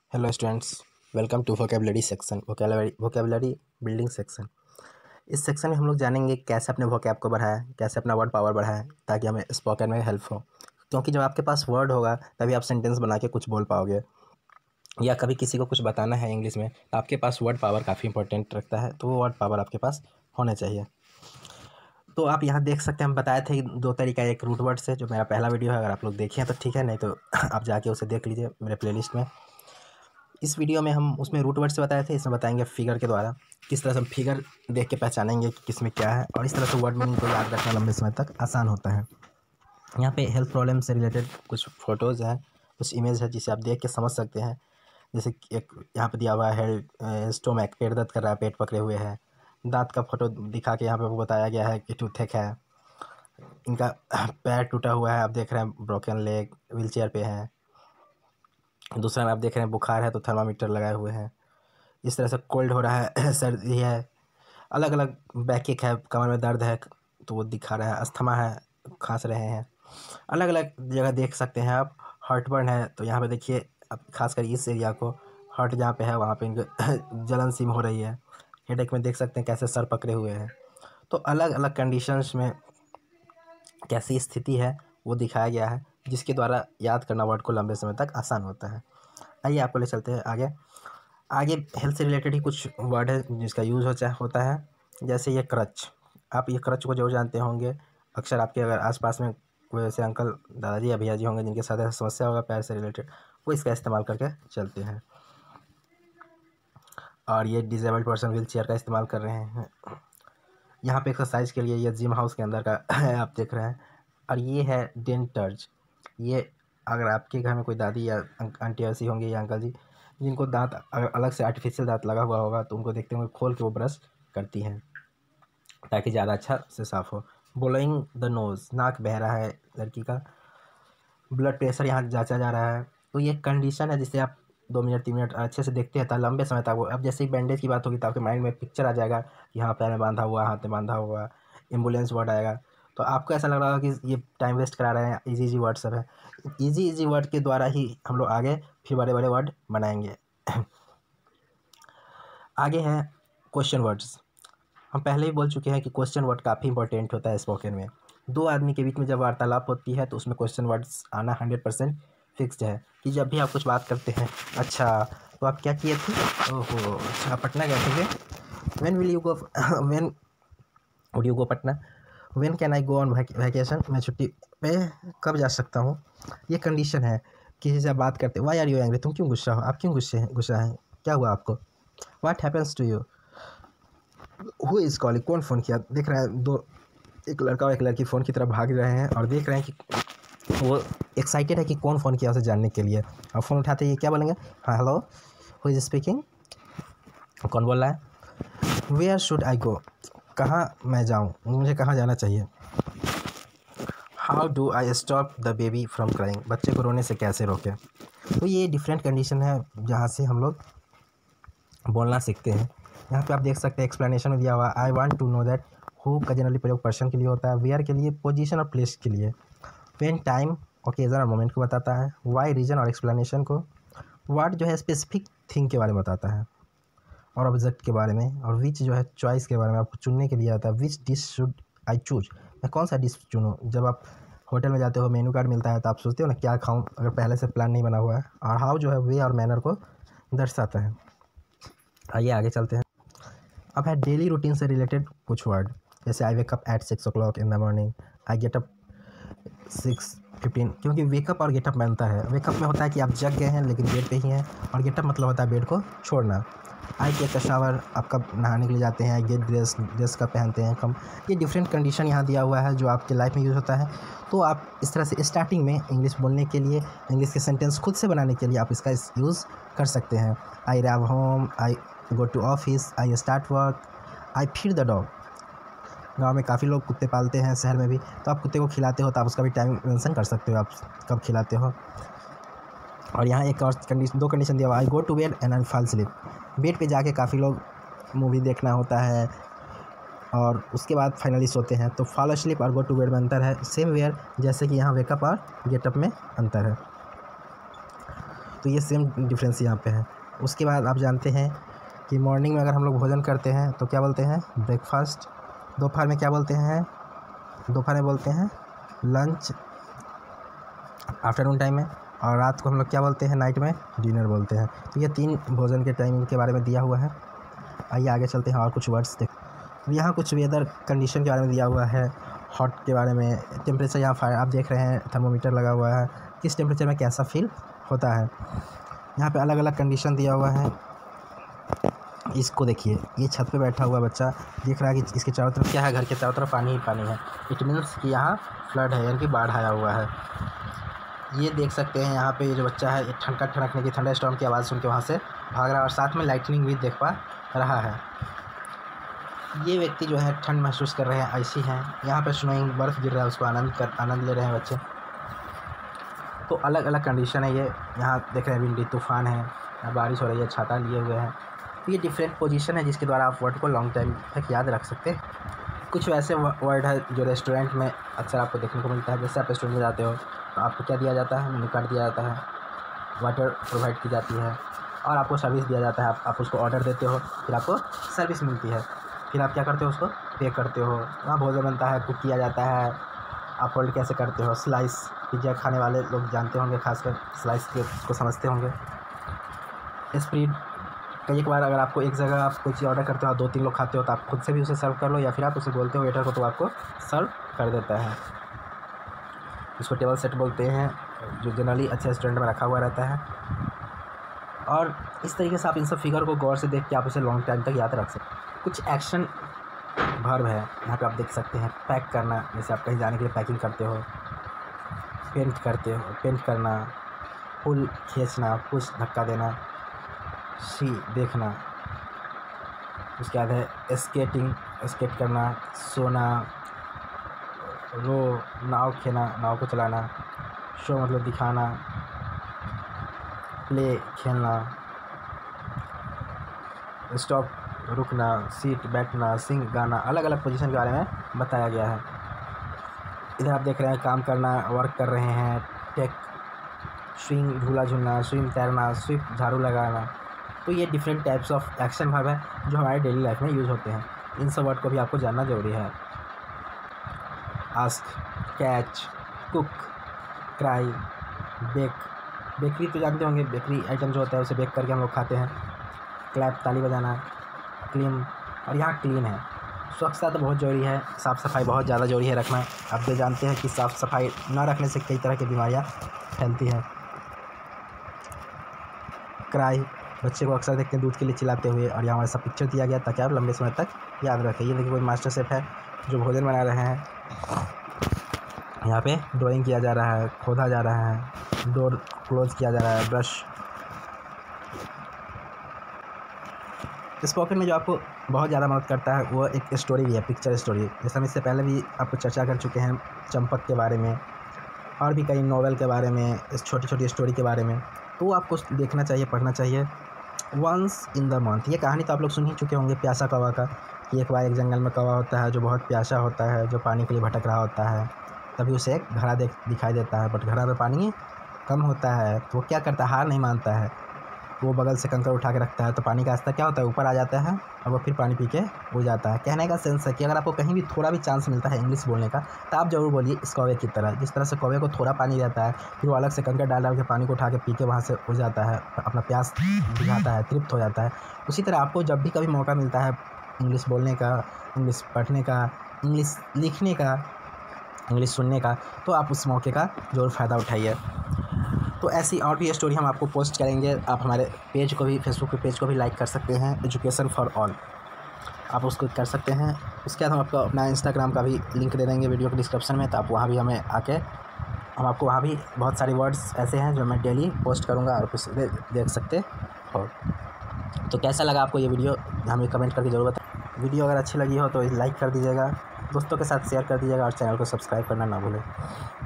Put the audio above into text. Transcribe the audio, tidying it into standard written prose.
Hello students, welcome to vocabulary section, vocabulary building section. इस section में हम लोग जानेंगे कैसे अपने वोकैब को बढ़ाएं, कैसे अपना वर्ड पावर बढ़ाएं ताकि हमें स्पोकन में हेल्प हो। क्योंकि जब आपके पास वर्ड होगा तभी आप सेंटेंस बना के कुछ बोल पाओगे, या कभी किसी को कुछ बताना है इंग्लिश में तो आपके पास वर्ड पावर काफ़ी इंपॉर्टेंट रखता है, तो वो वर्ड पावर आपके पास होना चाहिए। तो आप यहाँ देख सकते हैं, हम बताए थे दो तरीका, एक रूट वर्ड से, जो मेरा पहला वीडियो है, अगर आप लोग देखें तो ठीक है, नहीं तो आप जाके उसे देख लीजिए मेरे प्लेलिस्ट में। इस वीडियो में हम उसमें रूट वर्ड से बताए थे, इसमें बताएंगे फिगर के द्वारा किस तरह से हम फिगर देख के पहचानेंगे कि किस में क्या है, और इस तरह से वर्ड मीनिंग को याद रखना लंबे समय तक आसान होता है। यहाँ पे हेल्थ प्रॉब्लम से रिलेटेड कुछ फ़ोटोज़ हैं, कुछ इमेज है जिसे आप देख के समझ सकते हैं। जैसे कि एक यहाँ पे दिया हुआ है स्टोमैक, पेट दर्द कर रहा है, पेट पकड़े हुए है। दांत का फोटो दिखा के यहाँ पे बताया गया है कि टूथेक है। इनका पैर टूटा हुआ है, आप देख रहे हैं, ब्रोकन लेग, व्हील चेयर पे है। दूसरा में आप देख रहे हैं बुखार है तो थर्मामीटर लगाए हुए हैं। इस तरह से कोल्ड हो रहा है सर्दी है, अलग अलग बैकिक है, कमर में दर्द है तो वो दिखा रहा है, अस्थमा है, खांस रहे हैं। अलग अलग जगह देख सकते हैं आप। हार्टबर्न है तो यहाँ पे देखिए, अब खासकर इस एरिया को, हार्ट जहाँ पे है वहाँ पे इनको जलन सी हो रही है। हेडेक में देख सकते हैं कैसे सर पकड़े हुए हैं। तो अलग अलग कंडीशंस में कैसी स्थिति है वो दिखाया गया है, जिसके द्वारा याद करना वर्ड को लंबे समय तक आसान होता है। आइए आपको ले चलते हैं आगे। आगे हेल्थ से रिलेटेड ही कुछ वर्ड है जिसका यूज़ होता है। जैसे ये क्रच, आप ये क्रच को जरूर जानते होंगे। अक्सर आपके अगर आसपास में कोई ऐसे अंकल, दादाजी या भैया जी होंगे जिनके साथ ऐसा समस्या होगा पैर से रिलेटेड, वो इसका इस्तेमाल करके चलते हैं। और ये डिजेबल्ड पर्सन व्हील चेयर का इस्तेमाल कर रहे हैं। यहाँ पे एक्सरसाइज के लिए ये जिम हाउस के अंदर का है, आप देख रहे हैं। और ये है डेंटर्ज। ये अगर आपके घर में कोई दादी या आंटी ऐसी होंगी या अंकल जी जिनको दांत अगर अलग से आर्टिफिशियल दांत लगा हुआ होगा तो उनको देखते हुए खोल के वो ब्रश करती हैं ताकि ज़्यादा अच्छा से साफ़ हो। ब्लोइंग द नोज़, नाक बह रहा है लड़की का। ब्लड प्रेशर यहाँ जांचा जा रहा है। तो ये कंडीशन है जिसे आप 2 मिनट 3 मिनट अच्छे से देखते हैं तो लंबे समय तक वो, अब जैसे ही बैंडेज की बात होगी तो आपके माइंड में पिक्चर आ जाएगा कि हाँ पैर में बांधा हुआ, हाथ में बांधा हुआ, एम्बुलेंस वर्ड आएगा। तो आपको ऐसा लग रहा होगा कि ये टाइम वेस्ट करा रहे हैं, इजी वर्ड सब है। इजी वर्ड के द्वारा ही हम लोग आगे फिर बड़े बड़े वर्ड बनाएंगे। आगे है क्वेश्चन वर्ड्स। हम पहले ही बोल चुके हैं कि क्वेश्चन वर्ड काफ़ी इंपॉर्टेंट होता है स्पोकन में। दो आदमी के बीच में जब वार्तालाप होती है तो उसमें क्वेश्चन वर्ड्स आना 100% फिक्स्ड है। कि जब भी आप कुछ बात करते हैं, अच्छा तो आप क्या किए थे, ओहो अच्छा पटना गए थे क्या, when will you go, when would you go Patna, when can I go on vacation, मैं छुट्टी पे कब जा सकता हूँ। ये कंडीशन है। किसी से आप बात करते, वाई आर यू एंग्री, तुम क्यों गुस्सा हो, आप क्यों गुस्सा हैं, क्या हुआ आपको, what happens to you, who is calling, कौन फ़ोन किया। देख रहे हैं एक लड़का और एक लड़की फ़ोन की तरफ भाग रहे हैं और देख रहे हैं कि वो एक्साइटेड है कि कौन फ़ोन किया उसे जानने के लिए। और फ़ोन उठाते ही क्या बोलेंगे, हाँ हेलो, हु इज़ स्पीकिंग, कौन बोल रहा है। वेयर शुड आई गो, कहाँ मैं जाऊँ, मुझे कहाँ जाना चाहिए। How do I stop the baby from crying, बच्चे को रोने से कैसे रोकें। तो ये डिफरेंट कंडीशन है जहाँ से हम लोग बोलना सीखते हैं। यहाँ पे आप देख सकते हैं एक्सप्लेनेशन में दिया हुआ, I want to know that, who का जनरली प्रयोग पर्सन के लिए होता है, वेयर के लिए पोजीशन और प्लेस के लिए, व्हेन टाइम ओकेजन और मोमेंट को बताता है, वाई रीजन और एक्सप्लेनेशन को, व्हाट जो है स्पेसिफिक थिंग के बारे में बताता है और ऑब्जेक्ट के बारे में, और विच जो है चॉइस के बारे में, आपको चुनने के लिए आता है, which dish should I choose, मैं कौन सा डिश चुनूँ। जब आप होटल में जाते हो मेनू कार्ड मिलता है तो आप सोचते हो ना क्या खाऊँ अगर पहले से प्लान नहीं बना हुआ है। और हाउ जो है वे और मैनर को दर्शाता है। आइए आगे चलते हैं। अब है डेली रूटीन से रिलेटेड कुछ वर्ड। जैसे I wake up at 6 o'clock in the morning, I get up 6:15, क्योंकि वेकअप और गेटअप बनता है। वेकअप में होता है कि आप जग गए हैं लेकिन बेड पे ही हैं, और गेटअप मतलब होता है बेड को छोड़ना। आई टेक अ शावर, आप कब नहाने के लिए जाते हैं, गेट ड्रेस कब पहनते हैं, कम। ये डिफरेंट कंडीशन यहाँ दिया हुआ है जो आपके लाइफ में यूज़ होता है। तो आप इस तरह से स्टार्टिंग में इंग्लिश बोलने के लिए, इंग्लिश के सेंटेंस खुद से बनाने के लिए आप इसका यूज़ कर सकते हैं। I arrive home, I go to office, I start work, I feed the dog. गाँव में काफ़ी लोग कुत्ते पालते हैं, शहर में भी, तो आप कुत्ते को खिलाते हो तो आप उसका भी टाइम मेंशन कर सकते हो, आप कब खिलाते हो। और यहाँ एक और दो कंडीशन दिया हुआ, I go to bed and I fall sleep. Bed पे जाके काफ़ी लोग मूवी देखना होता है और उसके बाद फाइनली सोते हैं, तो फॉल स्लीप और गो टू बेड में अंतर है। सेम वेयर, जैसे कि यहाँ वेकअप और गेटअप में अंतर है। तो ये सेम डिफरेंस यहाँ पे है। उसके बाद आप जानते हैं कि मॉर्निंग में अगर हम लोग भोजन करते हैं तो क्या बोलते हैं, ब्रेकफास्ट। दोपहर में क्या बोलते हैं, दोपहर में बोलते हैं लंच आफ्टरनून टाइम में, और रात को हम लोग क्या बोलते हैं, नाइट में डिनर बोलते हैं। तो ये 3 भोजन के टाइमिंग के बारे में दिया हुआ है। आइए आगे चलते हैं और कुछ वर्ड्स देख। यहाँ कुछ वेदर कंडीशन के बारे में दिया हुआ है, हॉट के बारे में, टेम्परेचर यहाँ फायर आप देख रहे हैं थर्मोमीटर लगा हुआ है, किस टेम्परेचर में कैसा फील होता है। यहाँ पे अलग अलग कंडीशन दिया हुआ है। इसको देखिए, ये छत पे बैठा हुआ बच्चा देख रहा है कि इसके चारों तरफ क्या है, घर के चारों तरफ पानी ही पानी है। इट मीन्स कि यहाँ फ्लड है, यानी कि बाढ़ आया हुआ है। ये देख सकते हैं यहाँ पे ये जो बच्चा है, ठनका ठनकने की, थंडर स्टॉर्म की आवाज़ सुन के वहाँ से भाग रहा है, और साथ में लाइटनिंग भी देख पा रहा है। ये व्यक्ति जो है ठंड महसूस कर रहे हैं, ऐसी हैं। यहाँ पे स्नोइंग, बर्फ़ गिर रहा है, उसको आनंद ले रहे हैं बच्चे। तो अलग अलग कंडीशन है ये। यहाँ देख रहे हैं विंडी, तूफ़ान है, बारिश हो रही है, छाता लिए हुए हैं। तो ये डिफरेंट पोजीशन है जिसके द्वारा आप वर्ड को लॉन्ग टाइम तक याद रख सकते हैं। कुछ वैसे वर्ड है जो रेस्टोरेंट में अक्सर आपको देखने को मिलता है। जैसे आप रेस्टोरेंट में जाते हो तो आपको क्या दिया जाता है, मेनू कार्ड दिया जाता है, वाटर प्रोवाइड की जाती है, और आपको सर्विस दिया जाता है। आप उसको ऑर्डर देते हो, फिर आपको सर्विस मिलती है, फिर आप क्या करते हो, उसको पे करते हो। वहाँ भोजन बनता है, कुक किया जाता है। आप होल्ड कैसे करते हो, स्लाइस पिज़्ज़ा खाने वाले लोग जानते होंगे, खासकर स्लाइस के को समझते होंगे। स्प्रीड, कई बार अगर आपको एक जगह आप कोई चीज़ ऑर्डर करते हो, 2-3 लोग खाते हो, तो आप खुद से भी उसे सर्व कर लो, या फिर आप उसे बोलते हो वेटर को, तो आपको सर्व कर देता है। इसको टेबल सेट बोलते हैं, जो जनरली अच्छे रेस्टोरेंट में रखा हुआ रहता है। और इस तरीके से आप इन सब फिगर को गौर से देख के आप उसे लॉन्ग टाइम तक याद रख सकते हैं। कुछ एक्शन वर्ब है यहाँ पे आप देख सकते हैं। पैक करना, जैसे आप कहीं जाने के लिए पैकिंग करते हो। पेंट करते हो, पेंट करना। पुल, खींचना, पुश, धक्का देना। सी, देखना। उसके बाद है स्केटिंग, स्केट करना। सोना, रो, नाव खेना, नाव को चलाना। शो मतलब दिखाना। प्ले, खेलना। स्टॉप, रुकना। सीट, बैठना। सिंग, गाना। अलग अलग पोजीशन के बारे में बताया गया है। इधर आप देख रहे हैं काम करना, वर्क कर रहे हैं। टेक, स्विंग, झूला झूलना। स्विम, तैरना। स्विप, झाड़ू लगाना। तो ये different types of action verb है जो हमारे डेली लाइफ में यूज़ होते हैं। इन सब वर्ड को भी आपको जानना ज़रूरी है। Ask, catch, cook, cry, bake. Bakery तो जानते होंगे, बेकरी आइटम जो होता है उसे बेक करके हम लोग खाते हैं। क्लैप, ताली बजाना। क्लीन, और यहाँ क्लीन है। स्वच्छता तो बहुत ज़रूरी है, साफ़ सफाई बहुत ज़्यादा ज़रूरी है रखना। आप तो जानते हैं कि साफ़ सफाई ना रखने से कई तरह की बीमारियाँ फैलती हैं। क्राई, बच्चे को अक्सर देखते हैं दूध के लिए चिल्लाते हुए, और यहाँ ऐसा पिक्चर दिया गया ताकि आप लंबे समय तक याद रखें। ये देखिए कोई मास्टर शेफ़ है जो भोजन बना रहे हैं। यहाँ पे ड्राइंग किया जा रहा है, खोदा जा रहा है, डोर क्लोज किया जा रहा है, ब्रश। स्पोकन में जो आपको बहुत ज़्यादा मदद करता है वो एक स्टोरी भी है, पिक्चर स्टोरी। जैसे हम इससे पहले भी आपको चर्चा कर चुके हैं चंपक के बारे में, और भी कई नॉवेल के बारे में, इस छोटी छोटी स्टोरी के बारे में। तो आपको देखना चाहिए, पढ़ना चाहिए। वंस इन द मंथ, ये कहानी तो आप लोग सुन ही चुके होंगे प्यासा कौवा का। कि एक बार एक जंगल में कौवा होता है जो बहुत प्यासा होता है, जो पानी के लिए भटक रहा होता है। तभी उसे एक घड़ा दिखाई देता है, बट घड़ा में पानी कम होता है। तो वो क्या करता है, हार नहीं मानता है। वो बगल से कंकड़ उठा के रखता है, तो पानी का स्तर क्या होता है, ऊपर आ जाता है, और वो फिर पानी पी के उड़ जाता है। कहने का सेंस है कि अगर आपको कहीं भी थोड़ा भी चांस मिलता है इंग्लिश बोलने का, तो आप ज़रूर बोलिए इस कौवे की तरह। जिस तरह से कौवे को थोड़ा पानी रहता है, फिर वो अलग से कंकड़ डाल के पानी को उठा के पी के वहाँ से उड़ जाता है, अपना प्यास बुझाता है, तृप्त हो जाता है। उसी तरह आपको जब भी कभी मौका मिलता है इंग्लिश बोलने का, इंग्लिश पढ़ने का, इंग्लिश लिखने का, इंग्लिश सुनने का, तो आप उस मौके का ज़रूर फ़ायदा उठाइए। तो ऐसी और भी स्टोरी हम आपको पोस्ट करेंगे। आप हमारे पेज को भी, फेसबुक के पेज को भी लाइक कर सकते हैं, एजुकेशन फॉर ऑल, आप उसको कर सकते हैं। उसके बाद हम आपको अपना इंस्टाग्राम का भी लिंक दे देंगे वीडियो के डिस्क्रिप्शन में, तो आप वहाँ भी हमें आके, हम आपको वहाँ भी बहुत सारे वर्ड्स ऐसे हैं जो मैं डेली पोस्ट करूँगा, और कुछ देख सकते हो। तो कैसा लगा आपको ये वीडियो, हमें कमेंट करके ज़रूर बताएं। वीडियो अगर अच्छी लगी हो तो लाइक कर दीजिएगा, दोस्तों के साथ शेयर कर दीजिएगा, और चैनल को सब्सक्राइब करना ना भूलें।